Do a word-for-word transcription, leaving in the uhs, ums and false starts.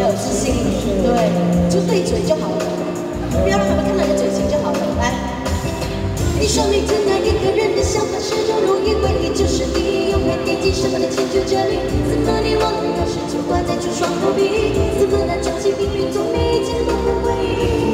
有自信，对，就对嘴就好了，不要让他们看到你的嘴型就好了。来，你说你真爱一个人的想法始终如一，回忆就是你，永远惦记什么的迁就着你，怎么你忘了有时就挂在出双头皮，怎么能专心命运做你一件梦的回忆？